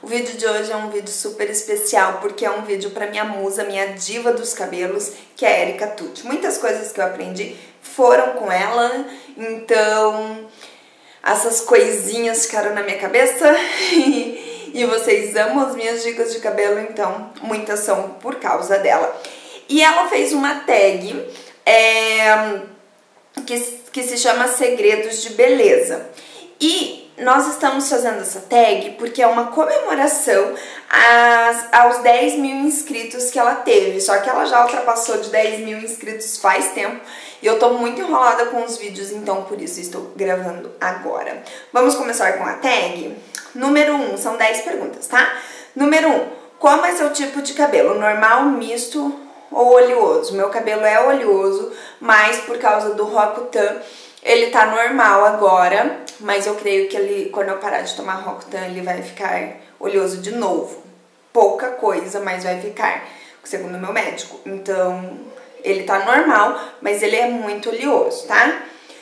O vídeo de hoje é um vídeo super especial porque é um vídeo pra minha musa, minha diva dos cabelos, que é a Erika Tucci. Muitas coisas que eu aprendi foram com ela, então essas coisinhas ficaram na minha cabeça e vocês amam as minhas dicas de cabelo, então muitas são por causa dela. E ela fez uma tag que se chama Segredos de Beleza. E nós estamos fazendo essa tag porque é uma comemoração aos 10 mil inscritos que ela teve. Só que ela já ultrapassou de 10 mil inscritos faz tempo e eu tô muito enrolada com os vídeos, então por isso estou gravando agora. Vamos começar com a tag? Número 1, são 10 perguntas, tá? Número 1, qual é seu tipo de cabelo? Normal, misto ou oleoso? Meu cabelo é oleoso, mas por causa do Roacutan ele tá normal agora, mas eu creio que ele, quando eu parar de tomar Roacutan, ele vai ficar oleoso de novo. Pouca coisa, mas vai ficar, segundo o meu médico. Então, ele tá normal, mas ele é muito oleoso, tá?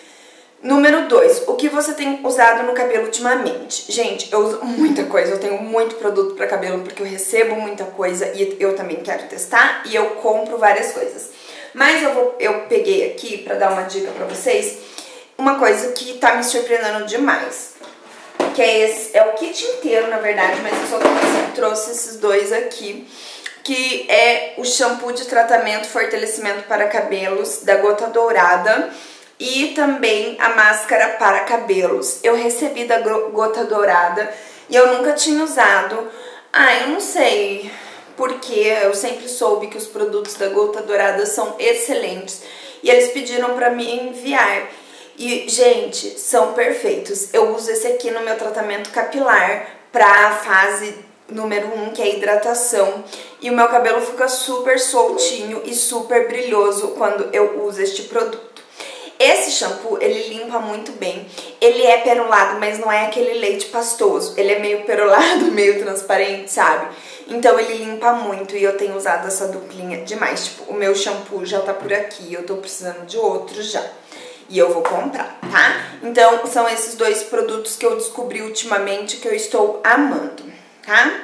Número 2, o que você tem usado no cabelo ultimamente? Gente, eu uso muita coisa, eu tenho muito produto pra cabelo porque eu recebo muita coisa e eu também quero testar e eu compro várias coisas. Mas eu peguei aqui pra dar uma dica pra vocês, uma coisa que tá me surpreendendo demais, que é o kit inteiro, na verdade, mas eu só trouxe esses dois aqui, que é o shampoo de tratamento fortalecimento para cabelos da Gota Dourada e também a máscara para cabelos. Eu recebi da Gota Dourada e eu nunca tinha usado. Eu não sei porque eu sempre soube que os produtos da Gota Dourada são excelentes e eles pediram para me enviar. E, gente, são perfeitos. Eu uso esse aqui no meu tratamento capilar pra fase número 1, que é a hidratação. E o meu cabelo fica super soltinho e super brilhoso quando eu uso este produto. Esse shampoo, ele limpa muito bem. Ele é perolado, mas não é aquele leite pastoso. Ele é meio perolado, meio transparente, sabe? Então ele limpa muito e eu tenho usado essa duplinha demais. Tipo, o meu shampoo já tá por aqui, eu tô precisando de outro já. E eu vou comprar, tá? Então, são esses dois produtos que eu descobri ultimamente que eu estou amando, tá?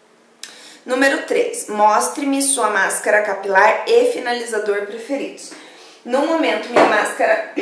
Número 3, mostre-me sua máscara capilar e finalizador preferidos. No momento, minha máscara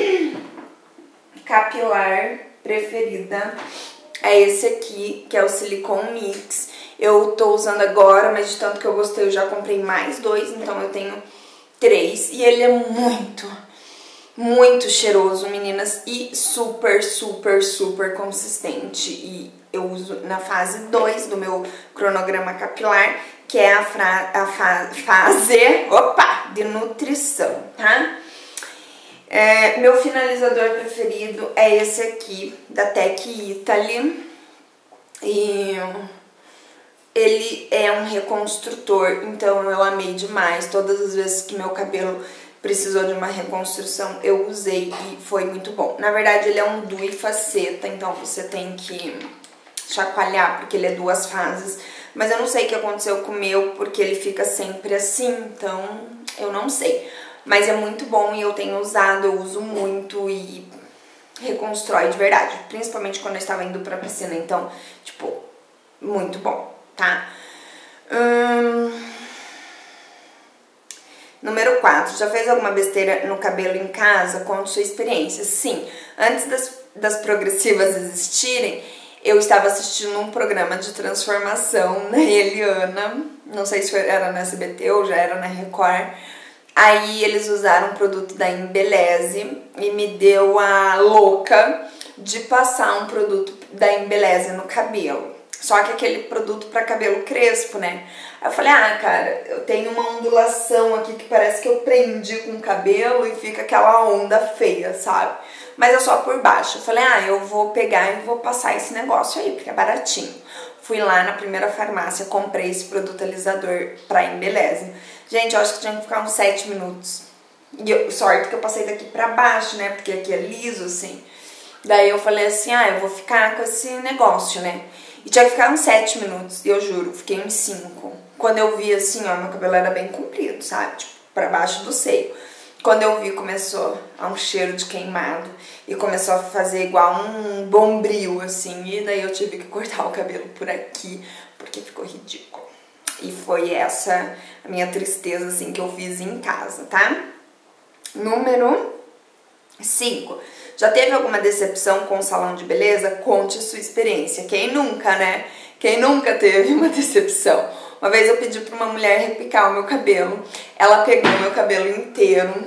capilar preferida é esse aqui, que é o Silicone Mix. Eu tô usando agora, mas de tanto que eu gostei, eu já comprei mais dois, então eu tenho 3. E ele é muito cheiroso, meninas, e super, super, super consistente. E eu uso na fase 2 do meu cronograma capilar, que é a fase de nutrição, tá? Meu finalizador preferido é esse aqui, da Tech Italy. E ele é um reconstrutor, então eu amei demais. Todas as vezes que meu cabelo precisou de uma reconstrução, eu usei e foi muito bom. Na verdade, ele é um duo e faceta, então você tem que chacoalhar, porque ele é 2 fases. Mas eu não sei o que aconteceu com o meu, porque ele fica sempre assim, então eu não sei. Mas é muito bom e eu tenho usado, eu uso muito e reconstrói de verdade. Principalmente quando eu estava indo pra piscina, então, tipo, muito bom, tá? Número 4, já fez alguma besteira no cabelo em casa? Conte sua experiência. Sim, antes das progressivas existirem, eu estava assistindo um programa de transformação na Eliana, não sei se era na SBT ou já era na Record. Aí eles usaram um produto da Embeleze e me deu a louca de passar um produto da Embeleze no cabelo. Só que aquele produto pra cabelo crespo, né? Aí eu falei, cara, eu tenho uma ondulação aqui que parece que eu prendi com o cabelo e fica aquela onda feia, sabe? Mas é só por baixo. Eu falei, eu vou pegar e vou passar esse negócio aí, porque é baratinho. Fui lá na primeira farmácia, comprei esse produto alisador pra Embeleze. Gente, eu acho que tinha que ficar uns 7 minutos. E sorte que eu passei daqui pra baixo, né? Porque aqui é liso, assim. Daí eu falei assim, eu vou ficar com esse negócio, né? E tinha que ficar uns 7 minutos, e eu juro, fiquei uns 5. Quando eu vi assim, meu cabelo era bem comprido, sabe? Tipo, pra baixo do seio. Quando eu vi, começou a um cheiro de queimado e começou a fazer igual um bombril, assim. E daí eu tive que cortar o cabelo por aqui, porque ficou ridículo. E foi essa a minha tristeza, assim, que eu fiz em casa, tá? Número 5. Já teve alguma decepção com o salão de beleza? Conte a sua experiência. Quem nunca, né? Quem nunca teve uma decepção? Uma vez eu pedi pra uma mulher repicar o meu cabelo. Ela pegou meu cabelo inteiro,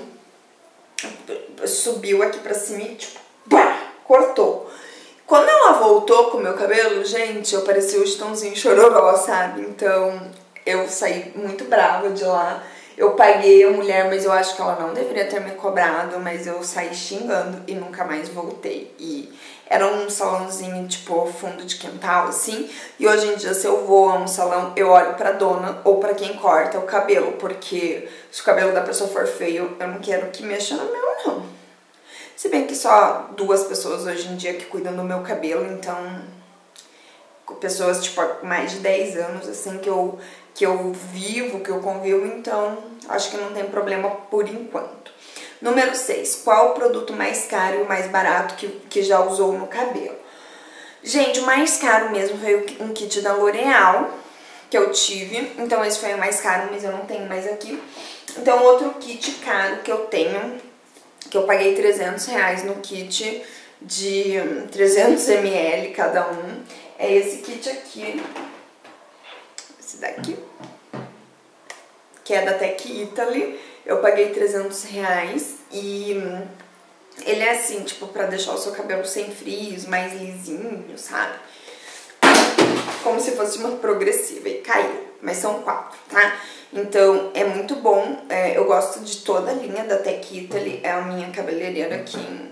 subiu aqui pra cima e tipo, pá, cortou. Quando ela voltou com o meu cabelo, gente, eu parecia o Chitãozinho Chororó, sabe? Então eu saí muito brava de lá. Eu paguei a mulher, mas eu acho que ela não deveria ter me cobrado, mas eu saí xingando e nunca mais voltei. E era um salãozinho, tipo, fundo de quintal, assim. E hoje em dia, se eu vou a um salão, eu olho pra dona ou pra quem corta o cabelo, porque se o cabelo da pessoa for feio, eu não quero que mexa no meu, não. Se bem que só 2 pessoas hoje em dia que cuidam do meu cabelo, então... pessoas, tipo, há mais de 10 anos, assim, que eu vivo, que eu convivo, então acho que não tem problema por enquanto. Número 6. Qual o produto mais caro e o mais barato que já usou no cabelo? Gente, o mais caro mesmo foi um kit da L'Oréal que eu tive, então esse foi o mais caro, mas eu não tenho mais aqui. Então outro kit caro que eu tenho, que eu paguei R$300 no kit de 300 ml cada um, é esse kit aqui, esse daqui, que é da Tech Italy. Eu paguei R$300 e ele é assim, tipo, pra deixar o seu cabelo sem frios, mais lisinho, sabe? Como se fosse uma progressiva e caiu, mas são 4, tá? Então é muito bom, eu gosto de toda a linha da Tech Italy, é a minha cabeleireira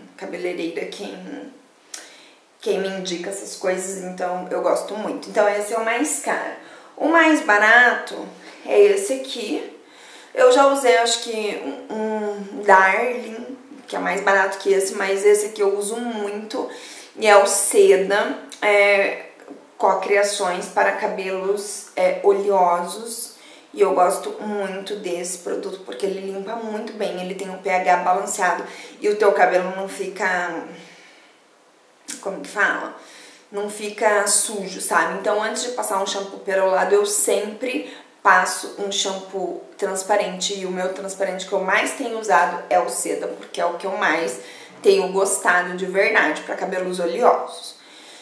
quem me indica essas coisas, então eu gosto muito. Então esse é o mais caro. O mais barato é esse aqui. Eu já usei, acho que um Darling, que é mais barato que esse, mas esse aqui eu uso muito. E é o Seda, co-criações para cabelos oleosos. E eu gosto muito desse produto, porque ele limpa muito bem, ele tem um pH balanceado. E o teu cabelo não fica... como que fala? Não fica sujo, sabe? Então antes de passar um shampoo perolado, eu sempre passo um shampoo transparente. E o meu transparente que eu mais tenho usado é o Seda, porque é o que eu mais tenho gostado de verdade para cabelos oleosos.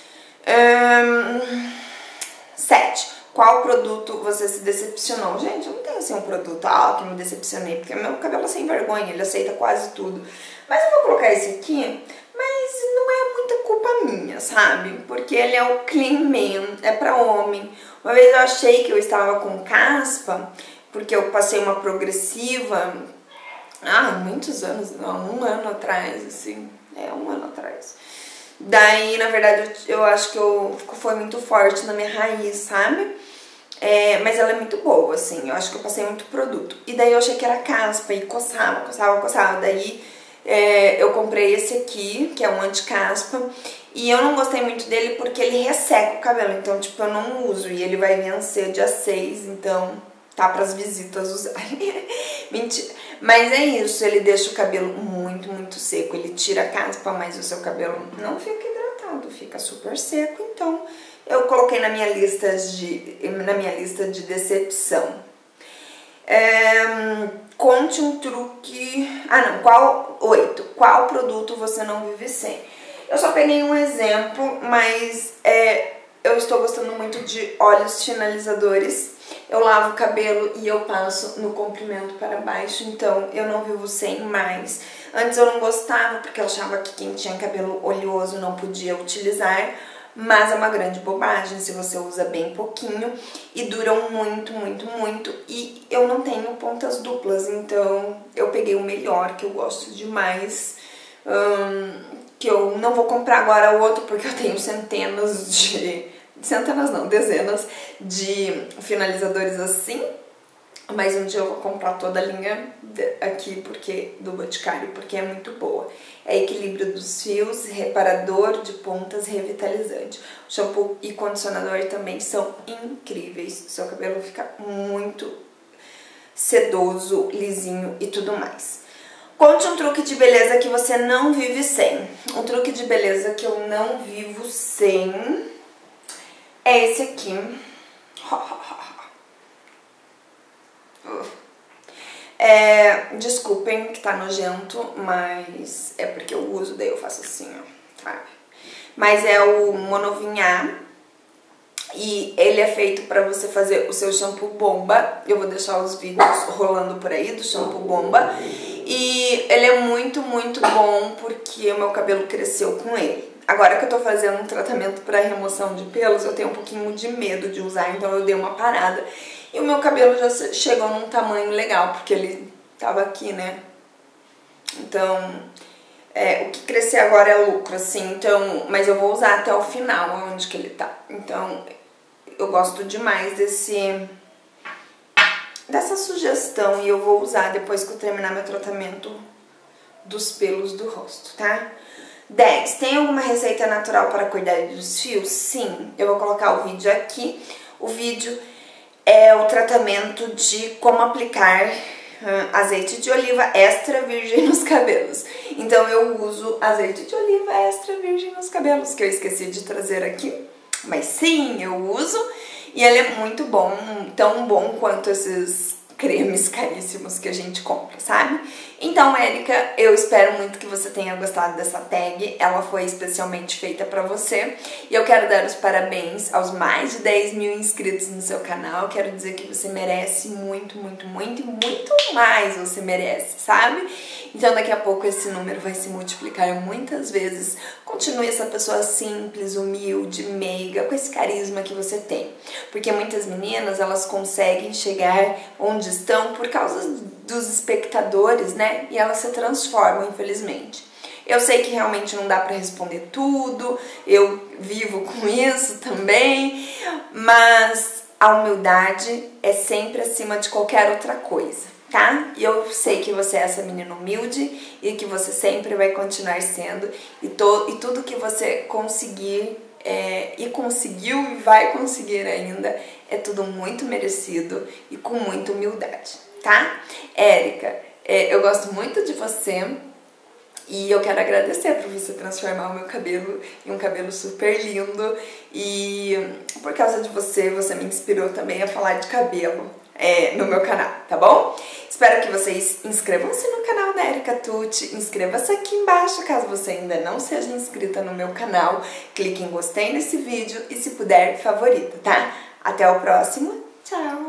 7. Qual produto você se decepcionou? Gente, eu não tenho assim um produto que me decepcionei, porque meu cabelo é sem vergonha, ele aceita quase tudo. Mas eu vou colocar esse aqui, mas não é muita culpa minha, sabe? Porque ele é o Clean Man, é pra homem. Uma vez eu achei que eu estava com caspa, porque eu passei uma progressiva, muitos anos, não, 1 ano atrás, assim, 1 ano atrás. Daí, na verdade, eu acho que foi muito forte na minha raiz, sabe? Mas ela é muito boa, assim, eu acho que eu passei muito produto. E daí eu achei que era caspa e coçava. Daí eu comprei esse aqui, que é um anti-caspa, e eu não gostei muito dele porque ele resseca o cabelo, então, tipo, eu não uso. E ele vai vencer dia 6, então tá pras visitas usarem. Mentira. Mas é isso, ele deixa o cabelo muito, muito seco. Ele tira a caspa, mas o seu cabelo não fica hidratado, fica super seco. Então, eu coloquei na minha lista de decepção. Conte um truque... 8. Qual produto você não vive sem? Eu só peguei um exemplo, mas eu estou gostando muito de óleos finalizadores. Eu lavo o cabelo e eu passo no comprimento para baixo, então eu não vivo sem mais. Antes eu não gostava, porque eu achava que quem tinha cabelo oleoso não podia utilizar, mas é uma grande bobagem se você usa bem pouquinho e duram muito, muito, muito. E eu não tenho pontas duplas, então eu peguei o melhor, que eu gosto demais, que eu não vou comprar agora o outro porque eu tenho dezenas de finalizadores assim, mas um dia eu vou comprar toda a linha aqui do Boticário, porque é muito boa. É equilíbrio dos fios, reparador de pontas, revitalizante. O shampoo e condicionador também são incríveis, seu cabelo fica muito sedoso, lisinho e tudo mais. Conte um truque de beleza que você não vive sem. Um truque de beleza que eu não vivo sem é esse aqui, Desculpem que tá nojento, mas é porque eu uso, daí eu faço assim, ó, sabe? Mas é o Monovinhar e ele é feito pra você fazer o seu shampoo bomba. Eu vou deixar os vídeos rolando por aí do shampoo bomba. E ele é muito, muito bom porque o meu cabelo cresceu com ele. Agora que eu tô fazendo um tratamento pra remoção de pelos, eu tenho um pouquinho de medo de usar, então eu dei uma parada. E o meu cabelo já chegou num tamanho legal, porque ele tava aqui, né? Então, o que crescer agora é lucro, assim, então... Mas eu vou usar até o final, onde que ele tá. Então, eu gosto demais dessa sugestão e eu vou usar depois que eu terminar meu tratamento dos pelos do rosto, tá? 10. Tem alguma receita natural para cuidar dos fios? Sim, eu vou colocar o vídeo aqui. O vídeo é o tratamento de como aplicar azeite de oliva extra virgem nos cabelos. Então eu uso azeite de oliva extra virgem nos cabelos, que eu esqueci de trazer aqui. Mas sim, eu uso e ele é muito bom, tão bom quanto esses cremes caríssimos que a gente compra, sabe? Então, Érica, eu espero muito que você tenha gostado dessa tag. Ela foi especialmente feita pra você. E eu quero dar os parabéns aos mais de 10 mil inscritos no seu canal. Quero dizer que você merece muito, muito, muito e muito mais você merece, sabe? Então, daqui a pouco esse número vai se multiplicar muitas vezes. Continue essa pessoa simples, humilde, meiga, com esse carisma que você tem. Porque muitas meninas, elas conseguem chegar onde estão por causa dos espectadores, né? E elas se transformam, infelizmente. Eu sei que realmente não dá pra responder tudo, eu vivo com isso também, mas a humildade é sempre acima de qualquer outra coisa, tá? E eu sei que você é essa menina humilde e que você sempre vai continuar sendo, e tudo que você conseguir e conseguiu e vai conseguir ainda é tudo muito merecido e com muita humildade, tá? Érica, eu gosto muito de você e eu quero agradecer por você transformar o meu cabelo em um cabelo super lindo, e por causa de você, você me inspirou também a falar de cabelo no meu canal, tá bom? Espero que vocês inscrevam-se no canal da Érica Tucci, inscreva-se aqui embaixo caso você ainda não seja inscrita no meu canal, clique em gostei nesse vídeo e, se puder, favorita, tá? Até o próximo, tchau!